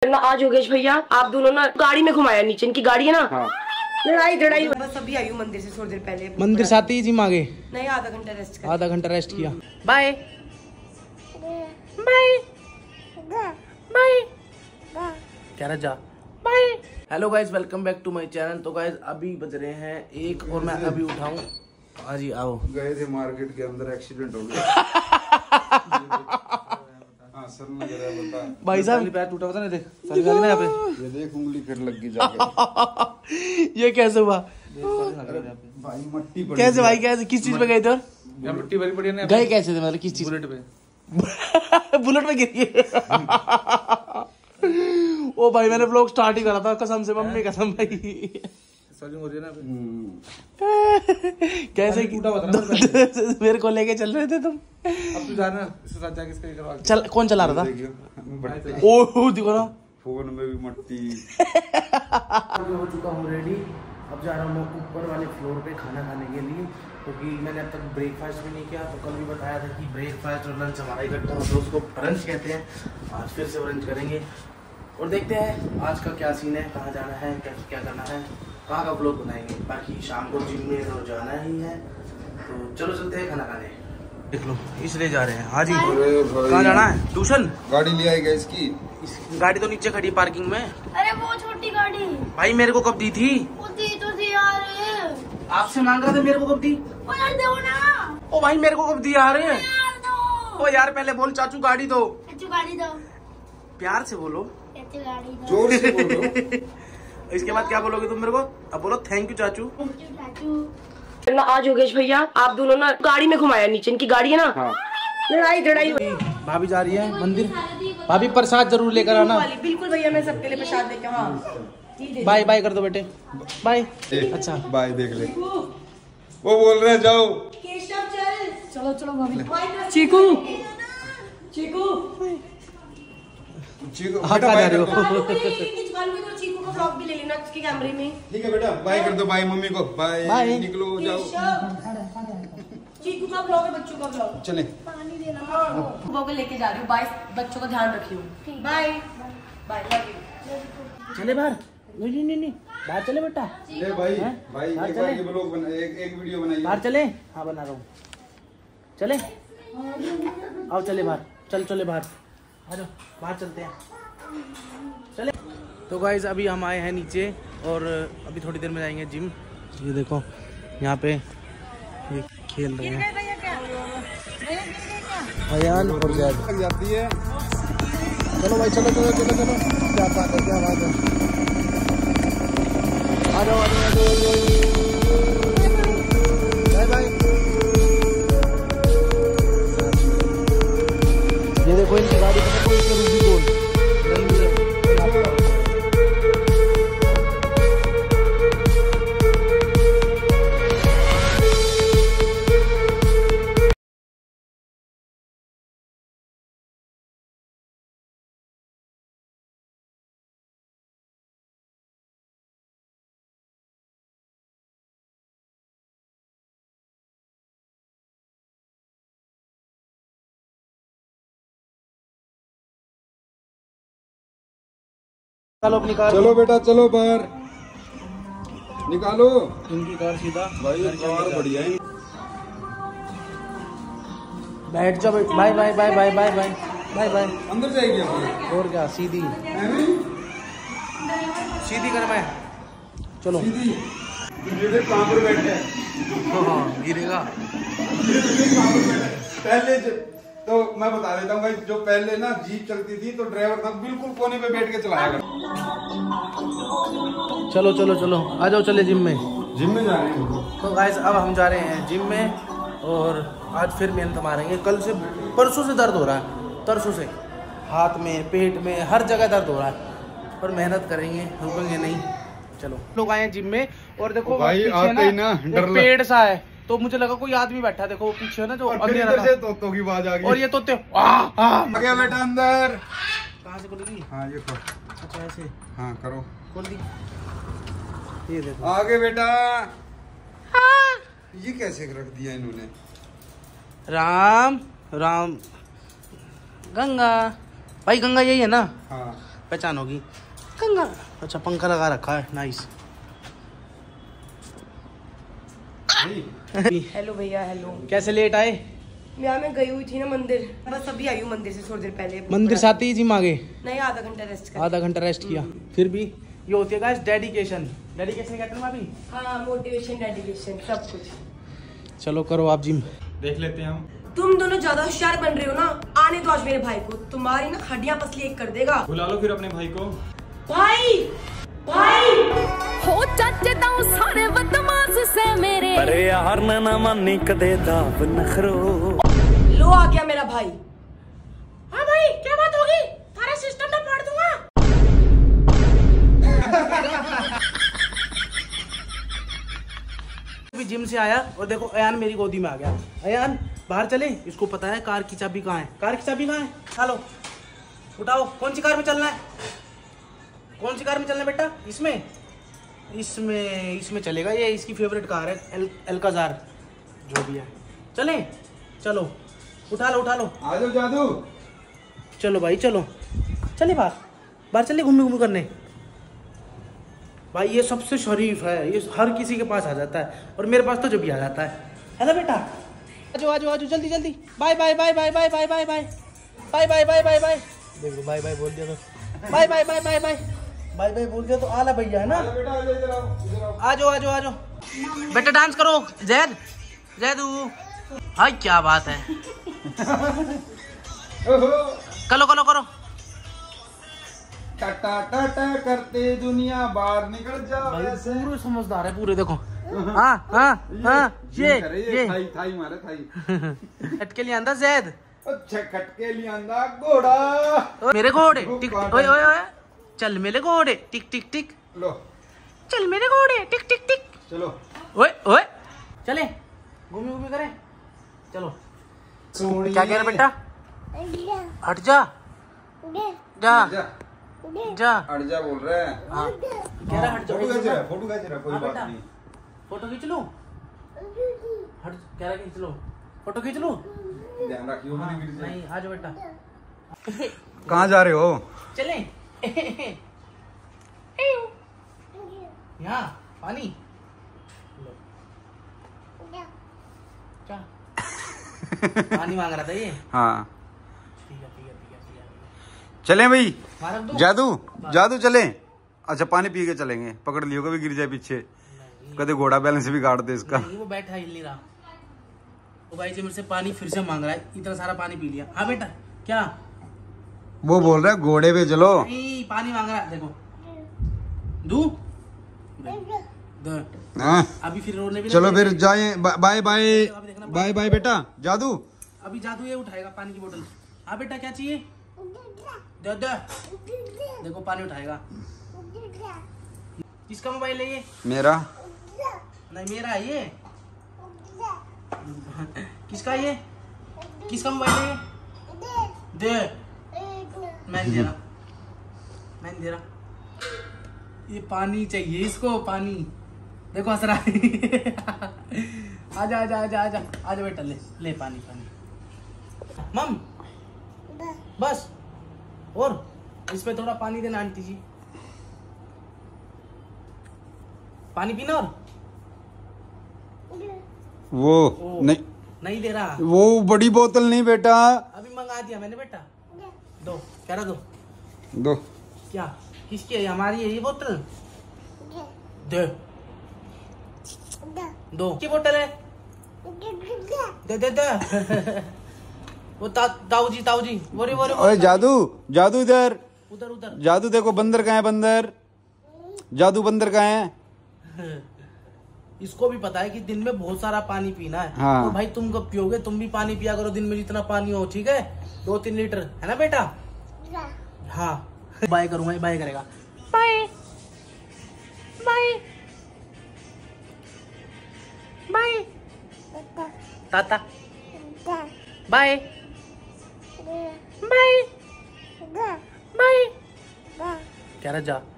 आज योगेश भैया आप दोनों ना गाड़ी में घुमाया, नीचे इनकी गाड़ी है ना। हाँ। लड़ाई बस अभी आई हूँ मंदिर से थोड़ी देर पहले। मंदिर से आते ही जिम आ गए? नहीं, आधा घंटा रेस्ट किया। आधा घंटा रेस्ट किया। बाय बाय बाय कह रहा जा bye. Hello guys, welcome back to my channel. तो गाइज अभी बज रहे हैं 1 और मैं अभी उठाऊं। हाँ जी आओ। गए थे मार्केट के अंदर, एक्सीडेंट हो गया। भाई साहब पैर टूटा था ना, देख ना यहाँ पे, ये देख उंगली फिर लग गई जाके। ये कैसे हुआ भाई? मट्टी पड़ी कैसे भाई? कैसे किस चीज पे गए थे? और मट्टी भरी पड़ी है ना। गए कैसे थे मतलब? किस चीज? बुलेट पे। बुलेट पे गिर गए। ओ भाई मैंने ब्लॉग स्टार्ट ही करा था कसम से, मम्मी कसम भाई। हो रही है ना कैसे मेरे को लेके चल रहे थे तुम? अब तू जाना इसके साथ जाके इसका करवा। चल कौन चला रहा था? ओह देखो ना फोन में भी मट्टी। हो चुका हूँ रेडी, अब जा रहा हूँ ऊपर वाले फ्लोर पे खाना खाने के लिए, क्योंकि मैंने अब तक ब्रेकफास्ट भी नहीं किया। तो कल भी बताया था कि ब्रेकफास्ट और लंच हमारा इकट्ठा होता है, उसको ब्रंच कहते हैं। आज फिर से ब्रंच करेंगे और देखते हैं आज का क्या सीन है, कहाँ जाना है, क्या करना है, कहाँ का ब्लॉग बनाएंगे। बाकी शाम को जिम में तो जाना ही है, तो चलो चलते हैं खाना खाने। देख लो इसलिए जा रहे हैं। हाँ जी कहाँ जाना है? ट्यूशन गाड़ी ले आएगा इसकी। गाड़ी तो नीचे खड़ी पार्किंग में। अरे वो छोटी गाड़ी भाई मेरे को कब दी थी? वो दी तो थी यार। आपसे मांग रहा था, मेरे को कब दी? ओ यार दो ना। ओ भाई मेरे को कब दी आ रहे हैं? ओ यार पहले बोल चाचू गाड़ी दो। चाचू गाड़ी दो। प्यार से बोलो, चाचू गाड़ी दो। जोर से बोलो। इसके बाद क्या बोलोगे तुम मेरे को? अब बोलो थैंक यू चाचू। आज योगेश भैया आप दोनों ना गाड़ी में घुमाया, नीचे इनकी गाड़ी है ना। हाँ। लड़ाई भाभी जा रही है मंदिर। भाभी प्रसाद जरूर लेकर आना। बिल्कुल भैया, मैं सबके लिए प्रसाद लेकर। हाँ बाय बाय कर दो बेटे, बाय। अच्छा बाय देख ले, वो बोल रहे जाओ। केशव चल। चलो भाभी। चीकू आप कहाँ जा रहे हो? चीकू का व्लॉग भी ले लेना उसके कैमरे में। ठीक है बेटा, बाय कर दो। बाय मम्मी को, बाय। निकलो जाओ। चीकू का व्लॉग है, बच्चों का व्लॉग। चले पानी देना। सुबह को लेके जा रही हूँ। बाय, बच्चों का ध्यान रखियो। Bye bye. चले बाहर। नहीं बाहर चले बेटा। भाई एक ब्लॉग बना, एक वीडियो बनाइए। बाहर चले? हाँ बना रहा हूँ। चले आओ, चले बाहर। चले बाहर आ जाओ, बाहर चलते हैं। चले। तो गाइज अभी हम आए हैं नीचे और अभी थोड़ी देर में जाएंगे जिम। ये देखो यहाँ पे ये खेल रहे हैं अयान और जैद। जाती है। चलो भाई चलो। क्या बात है। आ जाओ। बाय। ये देखो इनकी गाड़ी का कोई रूबी गोल। चलो अपनी कार। चलो बेटा चलो बाहर निकालो इनकी कार सीधा। भाई कार बढ़िया है। बैठ जाओ। बाय। अंदर जाएगी अपनी। और क्या सीधी कर मैं। चलो कहाँ पर बैठे हैं? हाँ गिरेगा। पहले तो मैं बता देता हूँ भाई, जो पहले ना जीप चलती थी तो ड्राइवर था बिल्कुल कोने पे बैठ के चलाया कर। चलो आ जाओ, चले जिम में जा रहे हैं। तो गाइस अब हम जा रहे हैं जिम में और आज फिर मेहनत मारेंगे। कल से परसों से दर्द हो रहा है, तरसों से हाथ में, पेट में, हर जगह दर्द हो रहा है, पर मेहनत करेंगे, रुकेंगे नहीं। चलो लोग आए हैं जिम में और देखो भाई आते ही ना पेड़ सा है, तो मुझे लगा कोई आदमी बैठा। देखो वो पीछे ना जो अंधेरा था, तोतों की आवाज आ गई। और ये तोते आ गया बेटा अंदर। कहाँ से खुलेगी? हाँ ये खोल। अच्छा ऐसे? हाँ करो, खोल दी। ये देखो आगे बेटा। ये कैसे रख दिया इन्होंने? राम गंगा। भाई गंगा यही है ना? हाँ पहचान होगी। कंगा। अच्छा पंखा लगा रखा है, नाइस। हेलो भैया, हेलो। कैसे लेट आए? मैं गई हुई थी ना मंदिर, बस अभी आई हूँ मंदिर से थोड़ी देर पहले। मंदिर से आते ही जिम आ गए? नहीं, आधा घंटा रेस्ट किया। आधा घंटा रेस्ट किया। फिर भी ये होती है गाइस डेडिकेशन। डेडिकेशन कहते हैं भाभी? हाँ, मोटिवेशन, डेडिकेशन, सब कुछ। चलो करो आप जिम। देख लेते हैं हम। तुम दोनों ज्यादा होशियार बन रहे हो ना। आने दो आज मेरे भाई को, तुम्हारी ना हड्डियां पसली एक कर देगा। बुला लो फिर अपने भाई को। भाई भाई हो चाचे ताऊ सारे बदमाश से मेरे, अरे यार ना मानी कदे दाब नखरो। लो आ गया मेरा भाई। हाँ भाई, क्या बात होगी? सारा सिस्टम में फाड़ दूंगा। जिम से आया और देखो अयान मेरी गोदी में आ गया। अयान बाहर चले, इसको पता है कार की चाबी कहाँ है। कार की चाबी कहाँ है? चलो उठाओ। कौन सी कार में चलना है? कौन सी कार में चलना है बेटा? इसमें इसमें चलेगा। ये इसकी फेवरेट कार है, एल्काजार जो भी है। चले चलो, उठा लो। आ जाओ जादू। चलो भाई चलो, चले बाहर चले घूमने करने। भाई ये सबसे शरीफ है, ये हर किसी के पास आ जाता है और मेरे पास तो जब भी आ जाता है ना बेटा। आजो जल्दी। बाय। देखो बाय बोल दिया तो बाय बोल दिया तो आला भैया है ना। आजो बेटा डांस करो। जैदू हाय क्या बात है। करो टाटा करते दुनिया बाहर निकल जाओ। पूरे समझदार है पूरे। देखो हाँ ये थाई मारे थाई। खटके लिए आंदा जैद। अच्छा खटके लिए आंदा घोड़ा। मेरे घोड़े टिक ओए चल मेरे घोड़े टिक लो। चल मेरे घोड़े टिक चलो ओए चले घूमी करें। चलो क्या कह रहे बेटा? हट जा हट जा बोल रहे हैं। हाँ कह रहा हट जा। फोटो खींच रहा कोई बात नहीं। फोटो खींच लो। हट कह रहा खींच लो। फोटो खींच लो। ध्यान रखियो नहीं आ जाओ बेटा। कहाँ जा रहे हो? चले यहाँ पानी क्या पानी मांग रहा था ये। हाँ ठीक है। चले भाई। मारक दो। जादू चले। अच्छा पानी पी के चलेंगे। पकड़ लियो कभी गिर जाए पीछे। कदे घोड़ा बैलेंस भी काट दे इसका। नहीं, वो बैठा हिल नहीं रहा। तो भाई जी मेरे से पानी फिर से मांग रहा है। इतना सारा पानी पी लिया। हाँ बेटा क्या? वो बोल रहा है घोड़े पे चलो। नहीं पानी मांग रहा है। देखो दू हाँ। अभी फिर रोने भी चलो फिर जाए। बाय बेटा। जादू अभी जादू ये उठाएगा पानी की बोतल। हाँ बेटा क्या चाहिए? दे देखो पानी उठाएगा। किसका मोबाइल है ये? मेरा। नहीं मेरा है ये। किसका ये? किसका मोबाइल है ये? दे। मैं नहीं दे रहा। ये पानी चाहिए इसको, पानी। देखो हंस रहा है। आजा बेटा ले पानी। मम बस और इसमें थोड़ा पानी देना आंटी जी। पानी पीना और वो नहीं दे रहा। वो बड़ी बोतल नहीं बेटा। अभी मंगा दिया मैंने बेटा। दो कह रहा दो। क्या किसकी है? हमारी है ये बोतल। दे दो की बोतल है। दे वो ताऊ जी बोरे ओए जादू इधर उधर जादू देखो बंदर कहाँ है? बंदर कहाँ है? इसको भी पता है कि दिन में बहुत सारा पानी पीना है। हाँ। तो भाई तुम कब पियोगे? तुम भी पानी पिया करो दिन में जितना पानी हो, ठीक है? 2-3 लीटर है ना बेटा? हाँ बाय करूंगा, बाय करेगा। बाय टाटा बाय कह रहा जा।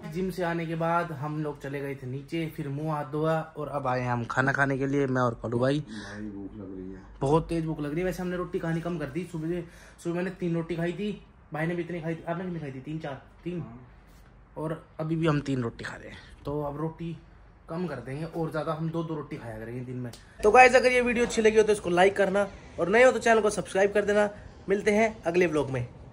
जिम से आने के बाद हम लोग चले गए थे नीचे, फिर मुंह हाथ धोआ और अब आए हैं हम खाना खाने के लिए, मैं और कलू भाई। भूख लग रही है, बहुत तेज भूख लग रही है। वैसे हमने रोटी खानी कम कर दी, सुबह मैंने 3 रोटी खाई थी, भाई ने भी इतनी खाई थी, आपने कितनी खाई थी? 3 और अभी भी हम 3 रोटी खा रहे हैं। तो अब रोटी कम कर देंगे और ज़्यादा हम 2 रोटी खाया करेंगे दिन में। तो गाइस अगर ये वीडियो अच्छी लगी हो तो इसको लाइक करना और नए हो तो चैनल को सब्सक्राइब कर देना। मिलते हैं अगले व्लॉग में।